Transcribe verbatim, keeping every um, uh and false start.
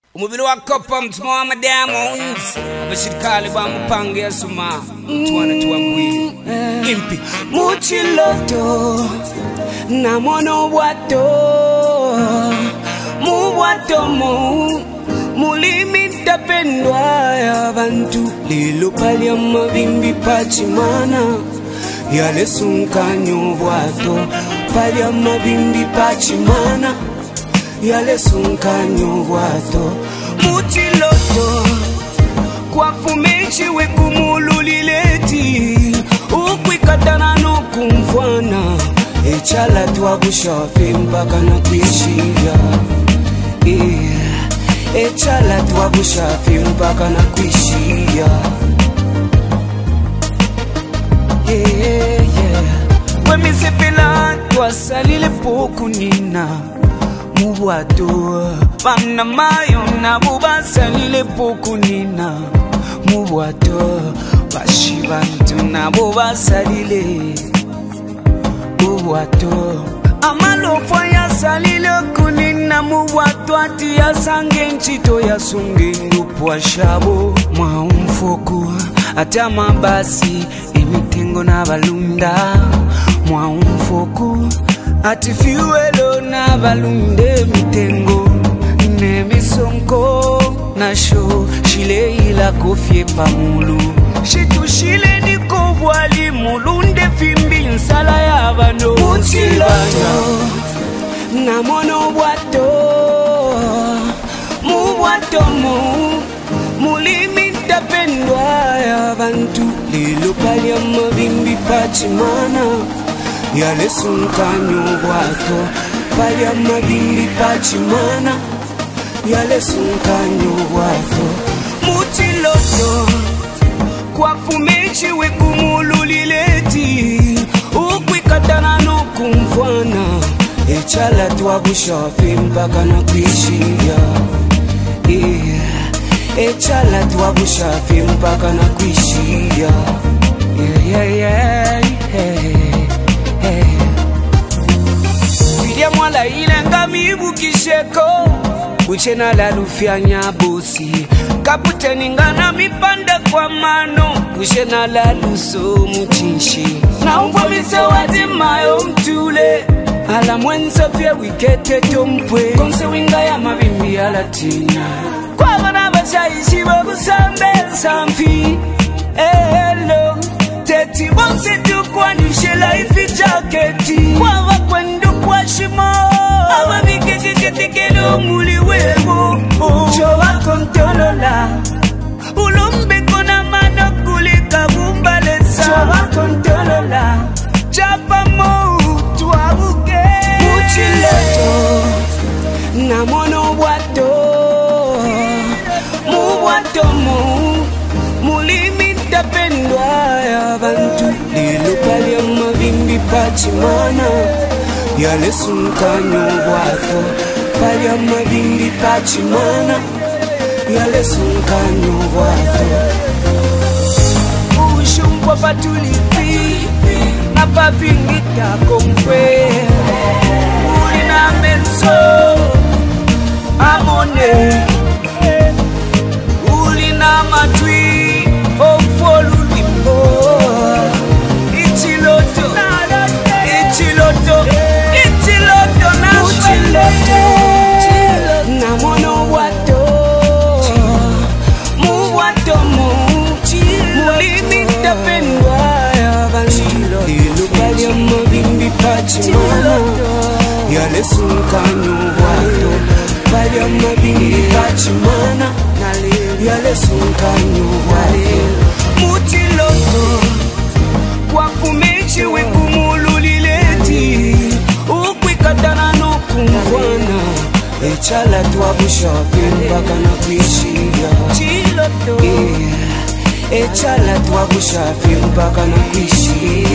Umubili wakopa mtumo wa madiamonds abashirikali bamupange ya suma tuwana tuwa mwili impi Muchiloto na mono wato mu wato mu mulimita pendwa ya bantu lilo palia mavimbi pachimana yale sunkanyo wato palia mavimbi pachimana yale sunkanyo wato Muchiloto kwa fumechi wekumululileti ukwikatana no kumfwana echala twagushafe mpaka na kuishia yeah. Echala twagushafe mpaka na kuishia yeah, yeah. Wemisepela twasalile poku nina mubwato bana mayo na bubasalile poku nina mubwato bashibantu na bubasalile mubwato amalofu ya salile kunina mubwato ati ya sange nchito ya sunge ndupwa shabo mwa umfoku ata mabasi imitengo na balunda mwa umfoku ati fiwelo na balunde mitengo ne misonko na sho shile ila kofie pamulu shitu shile niko wali mulunde fimbi nsala ya bano Muchiloto na mono wato mu wato mu mulimita pendwa ya bantu lilo palia mavimbi pachimana yale sunkanyo wato palia mavimbi pachimana yale sunkanyo wato Muchiloto kwa fumechi wekumululileti ukwikatana no kumfwana echala twagushafe mpaka na kuishia yeah. Echala twagushafe mpaka na kuishia yeah, yeah, yeah, yeah, yeah. Filia mwala ile ngamibu kisheko uchena la lufyanya bosi kaputeni ngana mipande kwa mano uchena la luso muchinshi na umvomise wati mayo mtule ala mwenza pia wikete tompwe konse winga ya mabimbi ya latina kwa wana bachaishi wabusambe samfi hello teti bonse tukwa nishe laifi jaketi kwa wakwendu kwa shimo awa vikekekekekelo muli webo chowa kontolola ulumbe kona mano kulika gumbalesa chowa kontolola chapa mo tuabuke Muchiloto na mono wato mu wato mu mulimita pendwa ya bantu lilo palia mavimbi pachimana yale sunkanyo wato palia mavimbi pachimana yale sunkanyo wato ushumpwa patulipi na pavingita komfwe ulina menso amone ulina matwi omfolulwimbo Ichiloto Ichiloto Ichiloto na Muchiloto na mono wato mu wato mu mulimita pendwa ya bantu lilo palia mavimbi pachimana yale sunkanyo wato palia mavimbi pachimana yale sunkanyo wato Muchiloto kwa fumechi wekumululileti ukwikatana no kumfwana echala twagushafe mpaka na kuishia yeah. Echala twagushafe mpaka na kuishia